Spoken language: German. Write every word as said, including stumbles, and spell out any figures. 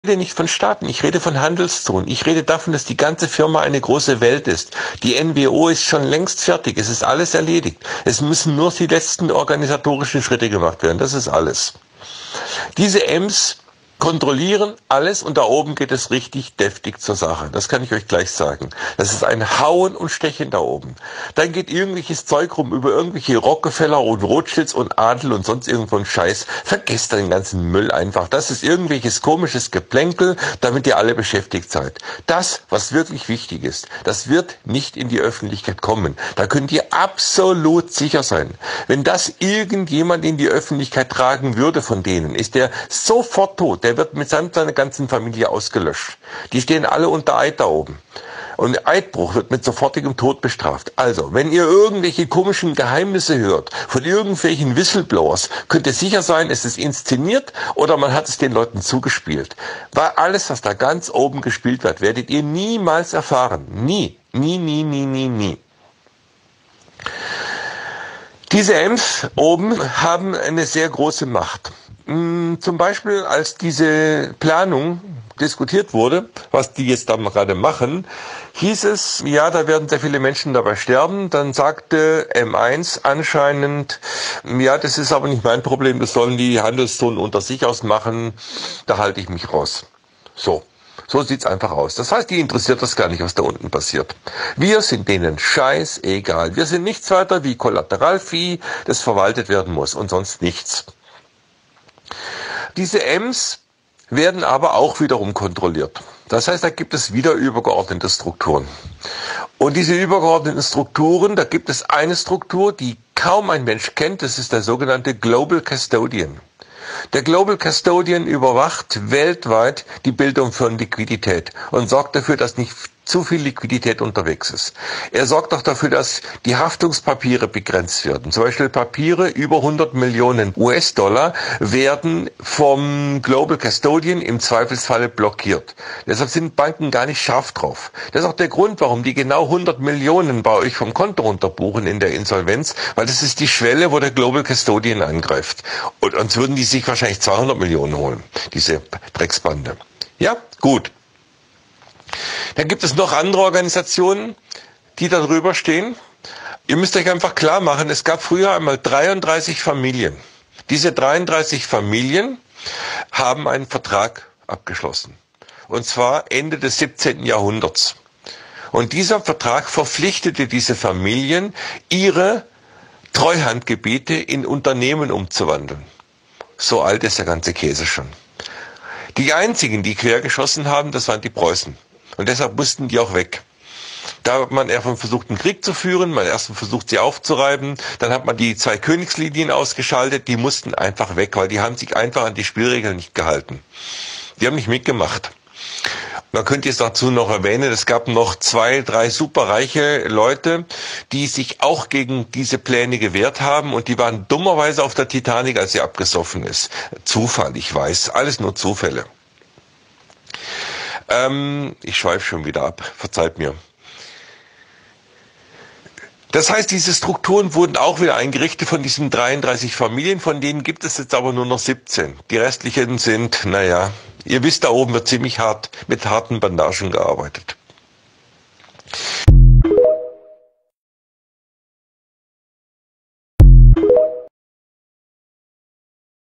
rede nicht von Staaten, ich rede von Handelszonen. Ich rede davon, dass die ganze Firma eine große Welt ist. Die N W O ist schon längst fertig, es ist alles erledigt. Es müssen nur die letzten organisatorischen Schritte gemacht werden, das ist alles. Diese Ems kontrollieren alles und da oben geht es richtig deftig zur Sache. Das kann ich euch gleich sagen. Das ist ein Hauen und Stechen da oben. Dann geht irgendwelches Zeug rum über irgendwelche Rockefeller und Rothschilds und Adel und sonst irgendwo ein Scheiß. Vergesst den ganzen Müll einfach. Das ist irgendwelches komisches Geplänkel, damit ihr alle beschäftigt seid. Das, was wirklich wichtig ist, das wird nicht in die Öffentlichkeit kommen. Da könnt ihr absolut sicher sein. Wenn das irgendjemand in die Öffentlichkeit tragen würde von denen, ist der sofort tot. Der wird mitsamt seiner ganzen Familie ausgelöscht. Die stehen alle unter Eid da oben. Und Eidbruch wird mit sofortigem Tod bestraft. Also, wenn ihr irgendwelche komischen Geheimnisse hört von irgendwelchen Whistleblowers, könnt ihr sicher sein, es ist inszeniert oder man hat es den Leuten zugespielt. Weil alles, was da ganz oben gespielt wird, werdet ihr niemals erfahren. Nie. Nie, nie, nie, nie, nie. Diese Ems oben haben eine sehr große Macht. Zum Beispiel, als diese Planung diskutiert wurde, was die jetzt da gerade machen, hieß es, ja, da werden sehr viele Menschen dabei sterben. Dann sagte M eins anscheinend, ja, das ist aber nicht mein Problem, das sollen die Handelszonen unter sich ausmachen, da halte ich mich raus. So. So sieht's einfach aus. Das heißt, die interessiert das gar nicht, was da unten passiert. Wir sind denen scheißegal. Wir sind nichts weiter wie Kollateralvieh, das verwaltet werden muss und sonst nichts. Diese Ems werden aber auch wiederum kontrolliert. Das heißt, da gibt es wieder übergeordnete Strukturen. Und diese übergeordneten Strukturen, da gibt es eine Struktur, die kaum ein Mensch kennt, das ist der sogenannte Global Custodian. Der Global Custodian überwacht weltweit die Bildung von Liquidität und sorgt dafür, dass nicht zu viel Liquidität unterwegs ist. Er sorgt auch dafür, dass die Haftungspapiere begrenzt werden. Zum Beispiel Papiere über hundert Millionen U S-Dollar werden vom Global Custodian im Zweifelsfalle blockiert. Deshalb sind Banken gar nicht scharf drauf. Das ist auch der Grund, warum die genau hundert Millionen bei euch vom Konto runterbuchen in der Insolvenz, weil das ist die Schwelle, wo der Global Custodian angreift. Und sonst würden die sich wahrscheinlich zweihundert Millionen holen, diese Drecksbande. Ja, gut. Dann gibt es noch andere Organisationen, die da drüber stehen. Ihr müsst euch einfach klar machen, es gab früher einmal dreiunddreißig Familien. Diese dreiunddreißig Familien haben einen Vertrag abgeschlossen. Und zwar Ende des siebzehnten Jahrhunderts. Und dieser Vertrag verpflichtete diese Familien, ihre Treuhandgebiete in Unternehmen umzuwandeln. So alt ist der ganze Käse schon. Die einzigen, die quergeschossen haben, das waren die Preußen. Und deshalb mussten die auch weg. Da hat man erst versucht, einen Krieg zu führen, man erst versucht, sie aufzureiben, dann hat man die zwei Königslinien ausgeschaltet, die mussten einfach weg, weil die haben sich einfach an die Spielregeln nicht gehalten. Die haben nicht mitgemacht. Man könnte jetzt dazu noch erwähnen, es gab noch zwei, drei superreiche Leute, die sich auch gegen diese Pläne gewehrt haben und die waren dummerweise auf der Titanic, als sie abgesoffen ist. Zufall, ich weiß, alles nur Zufälle. Ähm, ich schweife schon wieder ab, verzeiht mir. Das heißt, diese Strukturen wurden auch wieder eingerichtet von diesen dreiunddreißig Familien, von denen gibt es jetzt aber nur noch siebzehn. Die restlichen sind, naja, ihr wisst, da oben wird ziemlich hart mit harten Bandagen gearbeitet.